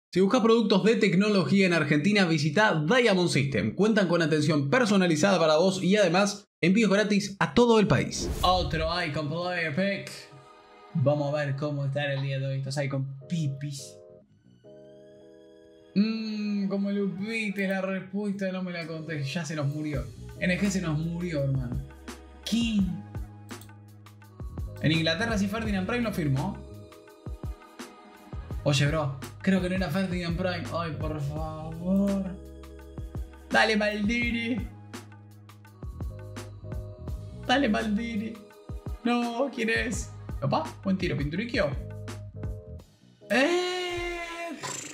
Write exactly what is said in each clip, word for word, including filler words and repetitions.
Si buscas productos de tecnología en Argentina, visita Diamond System. Cuentan con atención personalizada para vos y además envíos gratis a todo el país. Otro Icon Player Pick. Vamos a ver cómo está el día de hoy estos Icon Pipis. Mmm, como Lupite, la respuesta no me la conté. Ya se nos murió. N G se nos murió, hermano. ¿Quién? En Inglaterra si Ferdinand Prime lo firmó. Oye, bro, creo que no era Ferdinand Prime. Ay, por favor. Dale, Maldini. Dale, Maldini. No, ¿quién es? Opa, buen tiro, Pinturicchio. ¡Eh!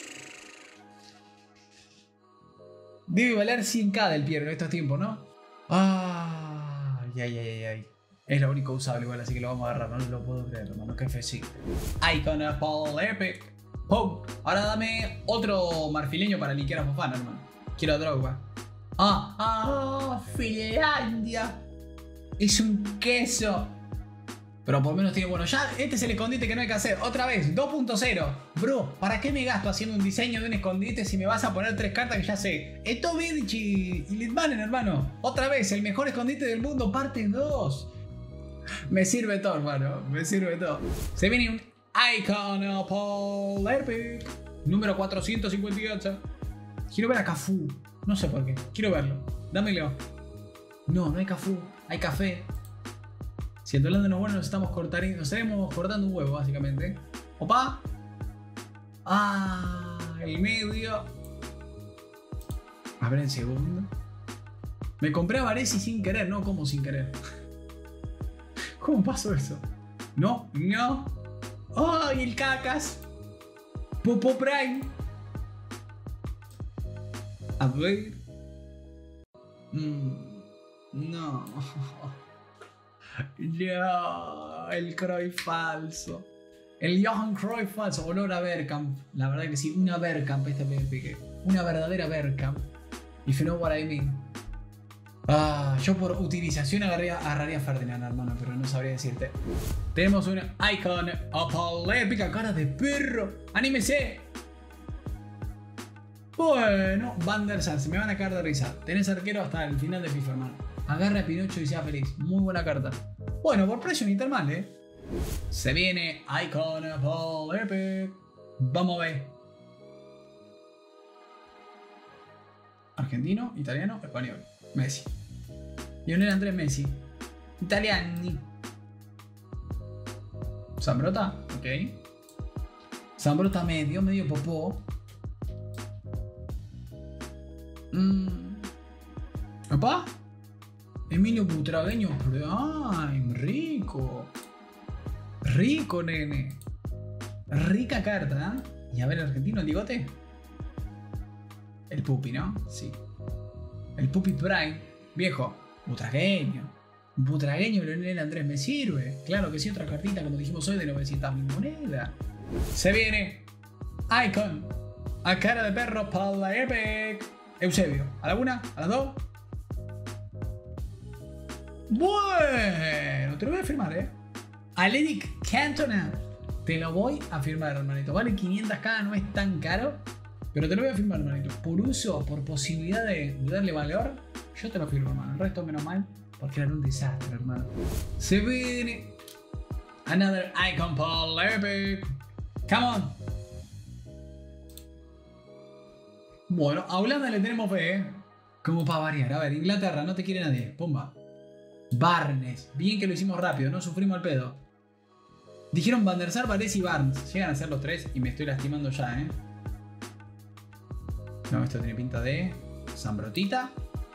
Debe valer cien k del Piero en estos tiempos, ¿no? Ay, ay, ay, ay. Es lo único usable igual, así que lo vamos a agarrar. No lo puedo creer, hermano. Qué fe, sí. Icon Apple Epic. ¡Pum! Ahora dame otro marfileño para liquear a Fofana, hermano. Quiero a Drogba. ¡Ah! ¡Ah! ¡Finlandia! Es un queso. Pero por lo menos tiene... Bueno, ya este es el escondite que no hay que hacer. Otra vez, dos punto cero. Bro, ¿para qué me gasto haciendo un diseño de un escondite si me vas a poner tres cartas que ya sé? Esto Vidic y Litmanen, hermano. Otra vez, el mejor escondite del mundo, parte dos. Me sirve todo, hermano. Me sirve todo. Se viene un Icon Apple Epic número cuatrocientos cincuenta y ocho. Quiero ver a Cafú. No sé por qué. Quiero verlo. Dámelo. No, no hay Cafú. Hay café. Si el Holanda no es bueno, nos estamos cortando. Nos estaremos cortando un huevo, básicamente. Opa. Ah, el medio. A ver en segundo. Me compré a Varesi sin querer, no como sin querer. ¿Cómo pasó eso? No, no. ¡Ay, el cacas! Popo Prime. A ver. Mm, no. No. El Cruyff falso. El Johan Cruyff falso. Olor a Bergkamp. La verdad que sí. Una Bergkamp este P P G. Una verdadera Bergkamp. If you know what I mean. Ah, yo por utilización agarraría, agarraría a Ferdinand, hermano, pero no sabría decirte. Tenemos un Icon Apple Épica, cara de perro. ¡Anímese! Bueno, Van der Sar, se me van a caer de risa. Tenés arquero hasta el final de FIFA, hermano. Agarra a Pinocho y sea feliz. Muy buena carta. Bueno, por precio ni tan mal, ¿eh? Se viene Icon Apple Epic. Vamos a ver. Argentino, italiano, español. Messi. Lionel Andrés Messi. Italiani. Zambrota, ok. Zambrota medio, medio popó. Mm. ¿Opa? Emilio Butragueño Prime. Rico. Rico, nene. Rica carta, ¿eh? Y a ver, el argentino, el Digote. El Pupi, ¿no? Sí. El Pupi Prime, viejo, butragueño. Butragueño Leonel Andrés me sirve. Claro que sí, otra cartita, como dijimos hoy, de novecientas mil monedas. Se viene Icon, a cara de perro para la Epic. Eusebio, ¿a la una? ¿A las dos? Bueno, te lo voy a firmar, ¿eh? Aledic Cantona. Te lo voy a firmar, hermanito. Vale quinientas k, no es tan caro. Pero te lo voy a firmar, hermanito. Por uso, por posibilidad de, de darle valor, yo te lo firmo, hermano. El resto menos mal, porque era un desastre, hermano. Se viene another Icon Paul Epic. Come on. Bueno, a Holanda le tenemos fe, ¿eh? Como para variar. A ver, Inglaterra, no te quiere nadie. Pumba. Barnes. Bien que lo hicimos rápido, no sufrimos el pedo. Dijeron Van der Sar, Varese y Barnes. Llegan a ser los tres y me estoy lastimando ya, ¿eh? No, esto tiene pinta de Zambrotita.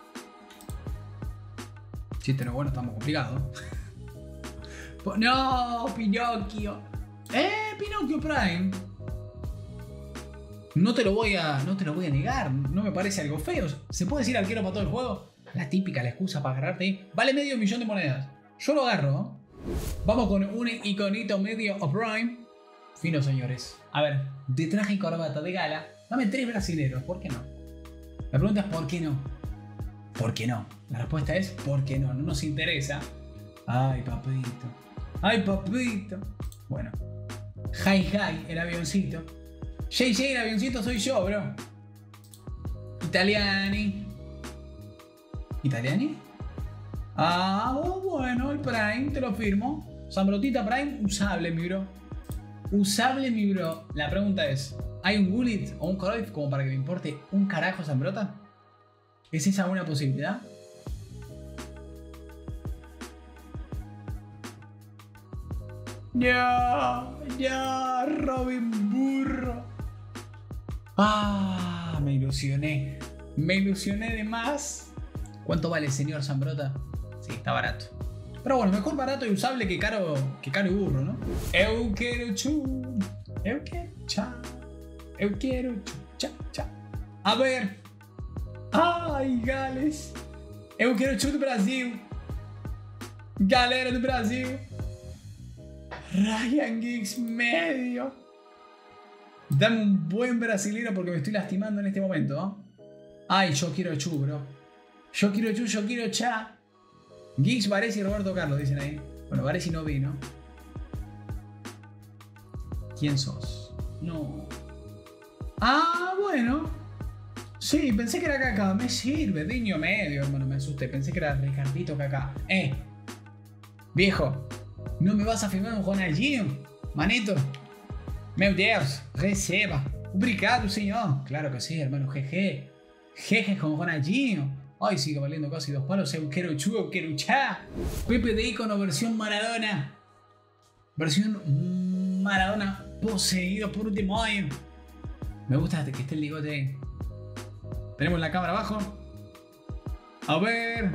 Si este no es bueno, estamos complicados. No, Pinocchio. Eh, Pinocchio Prime. No te lo voy a. No te lo voy a negar. No me parece algo feo. ¿Se puede decir arquero para todo el juego? La típica, la excusa para agarrarte ahí. Vale medio millón de monedas. Yo lo agarro, ¿no? Vamos con un iconito medio o Prime. Fino, señores. A ver, de traje y corbata de gala. Dame tres brasileros, ¿por qué no? La pregunta es ¿por qué no? ¿Por qué no? La respuesta es ¿por qué no? No nos interesa. Ay, papito. Ay, papito. Bueno. Hi, hi, el avioncito. J J, el avioncito soy yo, bro. Italiani. ¿Italiani? Ah, bueno, el Prime, te lo firmo. Zambrotita Prime, usable, mi bro. Usable, mi bro. La pregunta es, ¿hay un Gullit o un Cruyff como para que me importe un carajo Zambrota? ¿Es esa una posibilidad? Ya, ya, Robin Burro. Ah, me ilusioné. Me ilusioné de más. ¿Cuánto vale, señor Zambrota? Sí, está barato. Pero bueno, mejor barato y usable que caro, que caro y burro, ¿no? Eu quiero chu. Eu quiero cha. Eu quiero chu. Cha, cha. A ver. Ai, Gales. Eu quero chu do Brasil. Galera do Brasil. Ryan Giggs medio. Dame un buen brasilero porque me estoy lastimando en este momento, ¿no? Ay, yo quiero chu, bro. Yo quiero chu, yo quiero cha. Giggs, Varesi y Roberto Carlos, dicen ahí. Bueno, Varesi no vino. ¿Quién sos? No. Ah, bueno. Sí, pensé que era Kaká. Me sirve, Diño medio, hermano, me asusté. Pensé que era Ricardito Kaká. Eh. Viejo. ¿No me vas a firmar un Ronaldinho? Manito. Meu Deus. Receba. Obrigado, señor. Claro que sí, hermano. Jeje. Jeje con Ronaldinho. Ay, sigue valiendo casi dos palos. Eu quero chu, eu quero cha. Pepe de Icono versión Maradona. Versión Maradona poseído por un demonio. Me gusta que esté el ligote ahí. Tenemos la cámara abajo. A ver.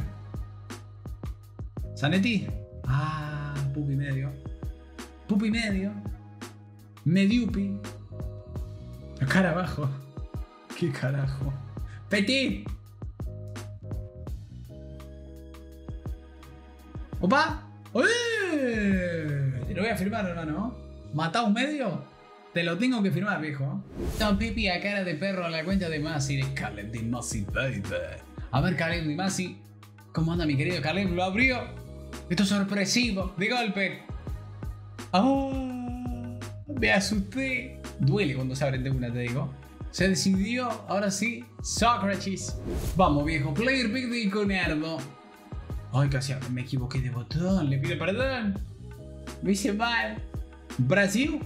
Zanetti. Ah, pupi medio. Pupi medio. Mediupi. La cara abajo. ¿Qué carajo? Petit. ¡Opa! ¡Eh! Te lo voy a firmar, hermano. ¿Matá un medio? Te lo tengo que firmar, viejo. Tom Pipi a cara de perro a la cuenta de Masi. De Caleb Di Masi, baby. A ver, Caleb Di Masi. ¿Cómo anda, mi querido Caleb? ¿Lo abrió? Esto es sorpresivo. De golpe. ¡Oh! Me asusté. Duele cuando se abren de una, te digo. Se decidió. Ahora sí. Socrates. Vamos, viejo. Player pick de Iconardo. Ay, casi me equivoqué de botón. Le pido perdón. Lo hice mal. Brasil.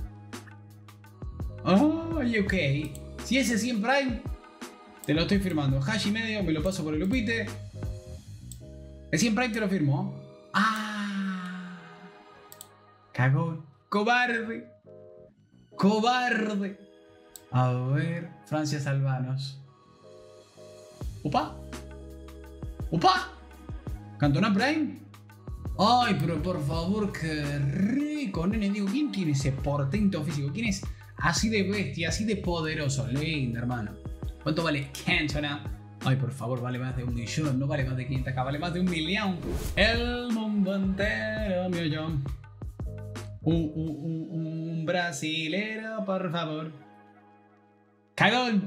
Ay, ok. Si ese cien Prime, te lo estoy firmando. Hash y medio, me lo paso por el Lupite. El cien Prime te lo firmo. Ah. Cagón. Cobarde. Cobarde. A ver. Francia Salvanos. Opa. Opa. Cantona Prime. Ay, pero por favor, qué rico. Nene, digo, ¿quién tiene ese portento físico? ¿Quién es así de bestia, así de poderoso? Lindo, hermano. ¿Cuánto vale Cantona? Ay, por favor, vale más de un millón. No vale más de quinientos K, vale más de un millón. El mundo entero, millón. Un, un, un, un brasilero, por favor. Cagón.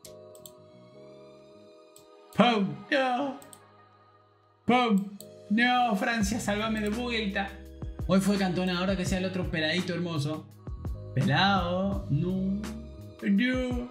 ¡Pum! ¡No! ¡Pum! ¡No! Francia, sálvame de vuelta. Hoy fue Cantona, ahora que sea el otro peladito hermoso. Pelado. No. No.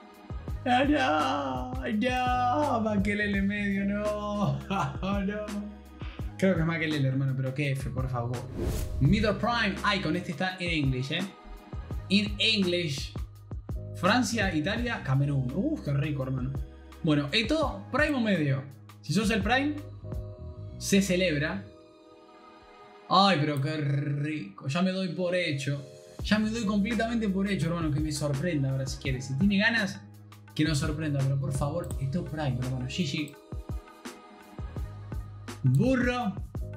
No. No. Makelele medio, no. No. Creo que es Makelele, hermano, pero qué F, por favor. Middle Prime Icon, este está en English, eh. In English. Francia, Italia, Camerún. Uf, qué rico, hermano. Bueno, esto, Prime o medio. Si sos el Prime, se celebra. Ay, pero qué rico. Ya me doy por hecho. Ya me doy completamente por hecho, hermano. Que me sorprenda ahora si quiere. Si tiene ganas, que nos sorprenda. Pero por favor, esto es Prime, hermano. G G. Burro.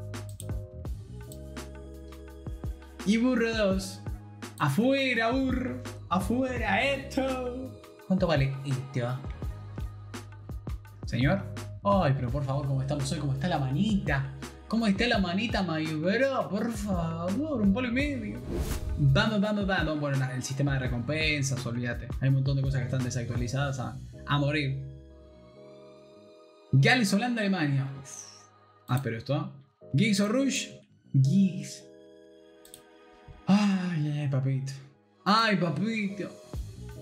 Y burro dos. Afuera, burro. Afuera, esto. ¿Cuánto vale esto? Señor. Ay, pero por favor, ¿cómo estamos hoy? ¿Cómo está la manita? ¿Cómo está la manita, Mayubero? Por favor, un polo y medio. Vamos, vamos, vamos. Bueno, el sistema de recompensas, olvídate. Hay un montón de cosas que están desactualizadas a, a morir. Gales, Holanda, Alemania. Uf. Ah, pero esto. Giggs o Rush. Giggs. Ay, ay, ay, papito. Ay, papito.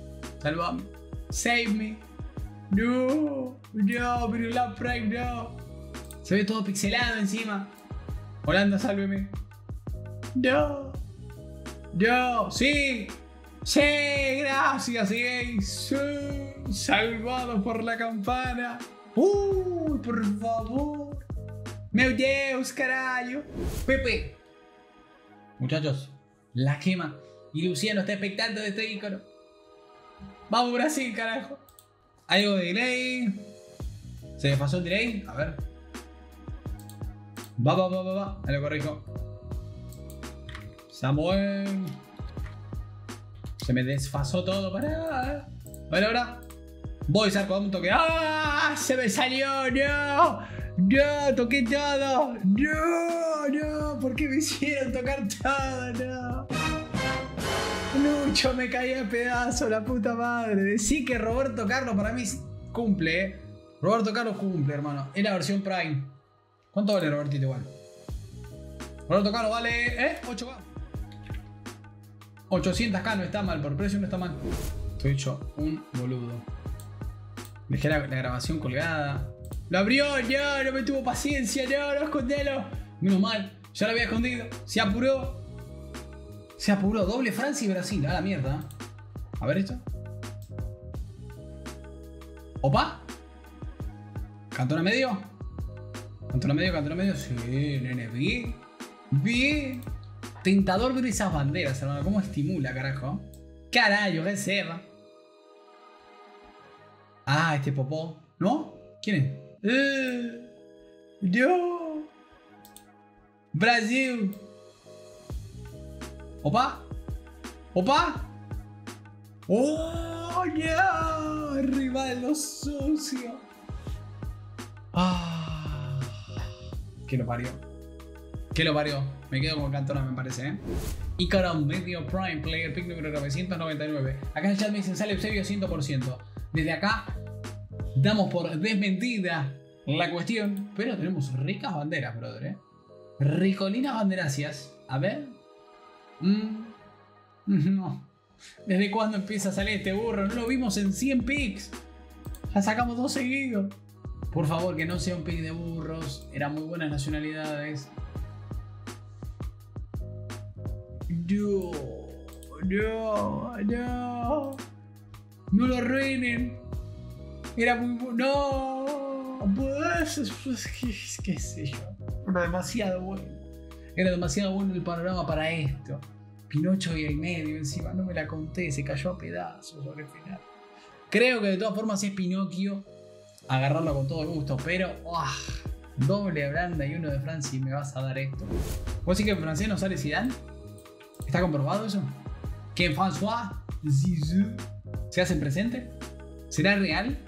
Salvame. Save me. No. No, pero la Prime no. Se ve todo pixelado encima. Holanda, sálveme. No. No. Sí. Sí, gracias, sí. Sí. Salvado por la campana. Uy, por favor. Meu Deus, caralho. Pepe. Muchachos, la quema. Y Luciano está expectante de este ícono. Vamos Brasil, carajo. Algo de delay. ¿Se desfasó el delay? A ver. Va, va, va, va, va. Me lo corrijo. Samuel. Se me desfasó todo. Para. Bueno, ahora. Voy, Sarco, dame un toque. ¡Ah! Se me salió. No. No, toqué todo. No, no. ¿Por qué me hicieron tocar todo? No. Lucho, me caí a pedazo, la puta madre. Decí que Roberto Carlos para mí cumple, eh. Roberto Carlos cumple, hermano. Es la versión Prime. ¿Cuánto vale Robertito igual? Roberto Carlos vale, ¿eh? ocho K. ochocientos K no está mal, por precio no está mal. Estoy hecho un boludo. Dejé la, la grabación colgada. Lo abrió, no, no me tuvo paciencia, no, no, escondelo. Menos mal, ya lo había escondido. Se apuró. Se apuró. Doble Francia y Brasil. A la mierda. A ver esto. Opa. Cantona medio. Cantona medio, cantona medio. Sí, nene, bien. Bien. Tentador ver esas banderas, hermano. ¿Cómo estimula, carajo? Carajo, reserva. Ah, este popó. ¿No? ¿Quién es? Eh, yo. Brasil. Opa. Opa. Oh, no. Rivaldo sucio. Ah. Que lo parió. Que lo parió. Me quedo con Cantona, me parece, ¿eh? Ícaro Medio Prime Player Pick número novecientos noventa y nueve. Acá en el chat me dicen sale Eusebio cien por ciento. Desde acá damos por desmentida la cuestión. Pero tenemos ricas banderas, brother, ¿eh? Ricolinas banderacias. A ver. Mm. No. ¿Desde cuándo empieza a salir este burro? No lo vimos en cien picks. Ya sacamos dos seguidos. Por favor, que no sea un pick de burros. Eran muy buenas nacionalidades. No. No. No. No lo arruinen. Era muy bueno. No. Pues, pues, qué, qué sé yo. Era demasiado bueno. Era demasiado bueno el panorama para esto. Pinocho y el medio encima. No me la conté. Se cayó a pedazos sobre el final. Creo que de todas formas es Pinocchio. Agarrarlo con todo gusto. Pero... Oh, doble Holanda y uno de Francia y me vas a dar esto. ¿Vos decís que en francés no sale Zidane? ¿Está comprobado eso? ¿Que François Zizou se hace presente? ¿Será real?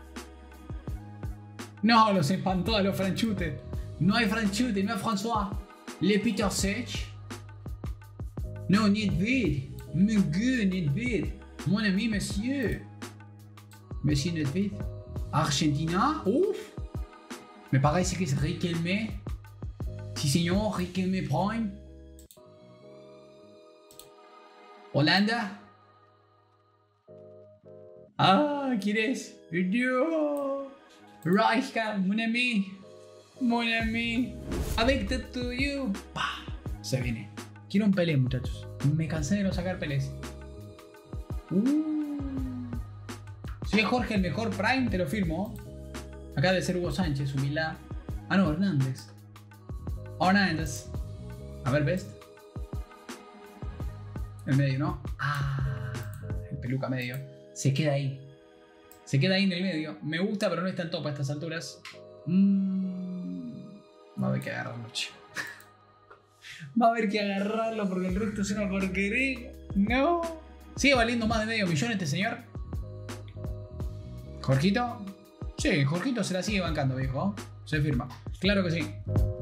No, los espantó a los franchutes. No hay franchute, no hay François. Le Peter Sech. No, ni de ver. Monsieur, ni de ver. Mon ami, monsieur. Monsieur Nedved. Argentina. Ouf. Me parece que es Riquelme. Sí, señor, Riquelme Prime. Holanda. Ah, ¿quién es? Yo. Rijkaard, mon ami. Mon ami. Addicted to you. Pa. Se viene. Quiero un Pelé, muchachos. Me cansé de no sacar Pelés. Uh. Si es Jorge el mejor Prime, te lo firmo. Acá debe ser Hugo Sánchez, humildad. Ah, no, Hernández. Hernández. A ver, best. El medio, ¿no? Ah, el peluca medio. Se queda ahí. Se queda ahí en el medio. Me gusta, pero no está en top a estas alturas. Mm. Va a haber que agarrarlo, chico. Va a haber que agarrarlo porque el resto es una porquería. No. ¿Sigue valiendo más de medio millón este señor? ¿Jorgito? Sí, Jorgito se la sigue bancando, viejo. Se firma. Claro que sí.